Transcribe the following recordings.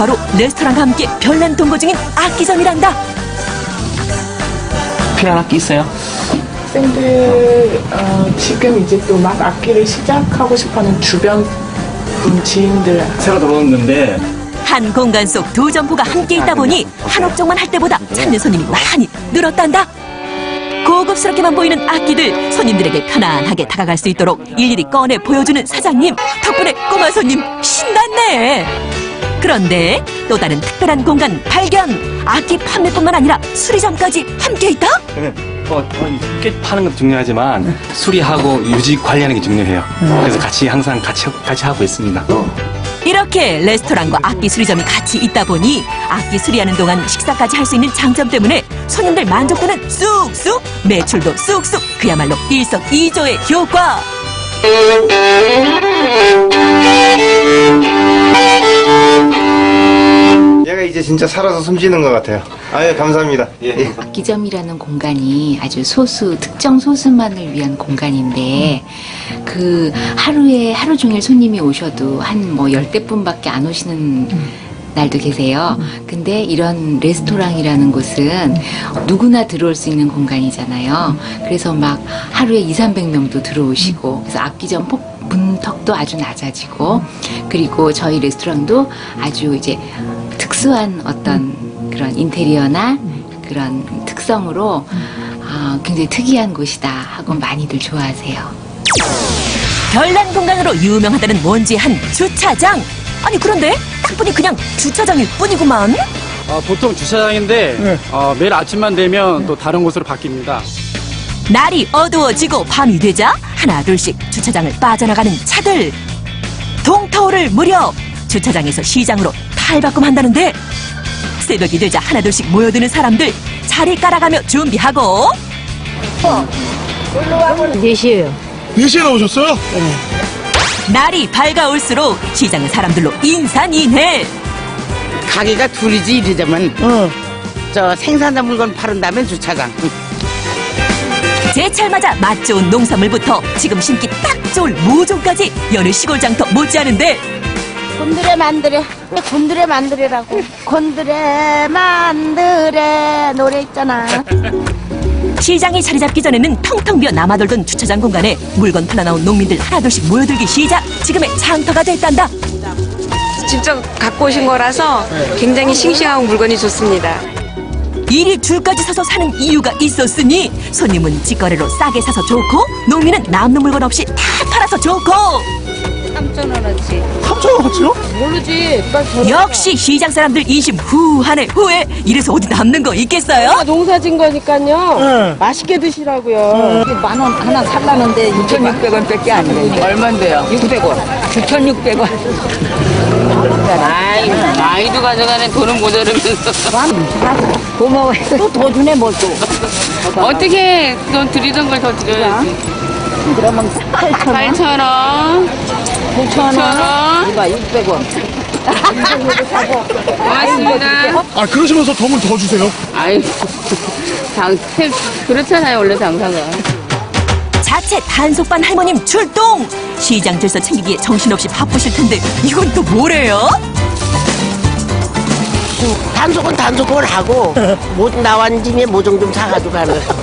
바로 레스토랑과 함께 별난 동거 중인 악기전이란다. 필요한 악기 있어요? 학생들 지금 이제 또 막 악기를 시작하고 싶어하는 주변 지인들 새로 들어오는데 한 공간 속 두 점포가 함께 있다 보니 한 업종만 할 때보다 찾는 손님이 많이 늘었단다. 고급스럽게만 보이는 악기들, 손님들에게 편안하게 다가갈 수 있도록 일일이 꺼내 보여주는 사장님. 덕분에 꼬마 손님 신났네. 그런데 또 다른 특별한 공간 발견. 악기 판매뿐만 아니라 수리점까지 함께 있다? 꽤 파는 것도 중요하지만 수리하고 유지 관리하는 게 중요해요. 그래서 항상 같이 하고 있습니다. 이렇게 레스토랑과 악기 수리점이 같이 있다 보니 악기 수리하는 동안 식사까지 할 수 있는 장점 때문에 손님들 만족도는 쑥쑥, 매출도 쑥쑥, 그야말로 일석이조의 효과. 얘가 이제 진짜 살아서 숨쉬는 것 같아요. 아유, 감사합니다. 예. 악기점이라는 공간이 아주 특정 소수만을 위한 공간인데, 그 하루 종일 손님이 오셔도 한 10대뿐밖에 안 오시는 날도 계세요. 근데 이런 레스토랑이라는 곳은 누구나 들어올 수 있는 공간이잖아요. 그래서 막 하루에 200~300명도 들어오시고, 그래서 악기점 분턱도 아주 낮아지고, 그리고 저희 레스토랑도 아주 이제 특수한 어떤 그런 인테리어나 그런 특성으로 굉장히 특이한 곳이다 하고 많이들 좋아하세요. 별난 공간으로 유명하다는 원주의 한 주차장. 아니 그런데 딱 보니 그냥 주차장일 뿐이구만. 보통 주차장인데 매일 아침만 되면 또 다른 곳으로 바뀝니다. 날이 어두워지고 밤이 되자 하나 둘씩 주차장을 빠져나가는 차들. 동터오를 무렵 주차장에서 시장으로 탈바꿈한다는데, 새벽이 되자 하나 둘씩 모여드는 사람들 자리 깔아가며 준비하고. 4시에요. 4시에 나오셨어요? 날이 밝아올수록 시장은 사람들로 인산인해. 가게가 둘이지 이러자면 저 생산자 물건 파는 다음에 주차장. 제철 맞아 맛 좋은 농산물부터 지금 심기 딱 좋을 모종까지 여느 시골 장터 못지않은데. 곤드레 만드레라고. 곤드레 만드레 노래 있잖아. 시장이 자리 잡기 전에는 텅텅 비어 남아돌던 주차장 공간에 물건 팔러 나온 농민들 하나둘씩 모여들기 시작. 지금의 장터가 됐단다. 직접 갖고 오신 거라서 굉장히 싱싱하고 물건이 좋습니다. 이리 줄까지 서서 사는 이유가 있었으니 손님은 직거래로 싸게 사서 좋고, 농민은 남는 물건 없이 다 팔아서 좋고. 3,000원어치. 3,000원어치요? 모르지. 역시 시장 사람들 인심 후하네 후해. 이래서 어디 남는 거 있겠어요? 농사 진 거니까요. 맛있게 드시라고요. 10,000원 하나 살라는데 2,600원밖에 안 돼요. 얼만데요? 600원. 9,600원. 아이도 가져가네. 돈은 모자르면서. 고마워. 또 더 주네 뭘 또. 어떻게 돈 드리던 걸 더 드려야지. 그러면 8,000원. 8,000원. 이봐 600원. 고맙습니다. 그러시면서 덤을 더 주세요. 아이고, 그렇잖아요, 원래 장사가. 자체 단속반 할머님 출동! 시장 들서 챙기기에 정신없이 바쁘실 텐데 이건 또 뭐래요? 단속은 단속을 하고, 나온 김에 모종 좀 사가지고 가는 거야.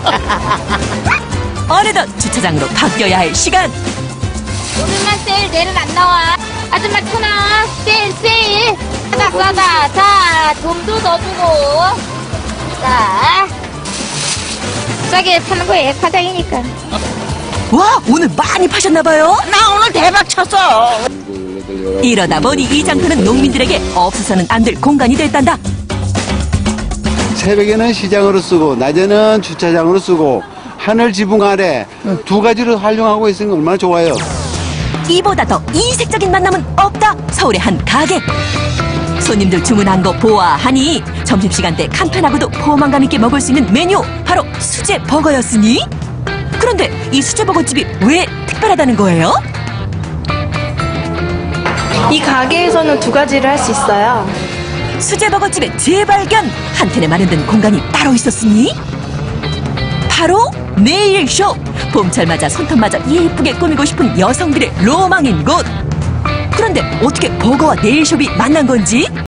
어느덧 주차장으로 바뀌어야 할 시간. 오늘만 세일 내일은 안 나와. 아줌마 1,000원 세일. 싸다. 자, 돈도 넣어주고. 자, 싸게 파는 거예요. 사장이니까. 와, 오늘 많이 파셨나봐요? 나 오늘 대박 쳤어. 이러다 보니 이 장터는 농민들에게 없어서는 안 될 공간이 됐단다. 새벽에는 시장으로 쓰고 낮에는 주차장으로 쓰고 하늘 지붕 아래 두 가지를 활용하고 있으니 얼마나 좋아요. 이보다 더 이색적인 만남은 없다. 서울의 한 가게. 손님들 주문한 거 보아하니 점심시간 때 간편하고도 포만감 있게 먹을 수 있는 메뉴, 바로 수제버거였으니. 그런데 이 수제버거집이 왜 특별하다는 거예요? 이 가게에서는 2가지를 할 수 있어요. 수제버거집의 재발견! 한켠에 마련된 공간이 따로 있었으니 바로 네일숍! 봄철 맞아 손톱마저 예쁘게 꾸미고 싶은 여성들의 로망인 곳! 그런데 어떻게 버거와 네일숍이 만난 건지?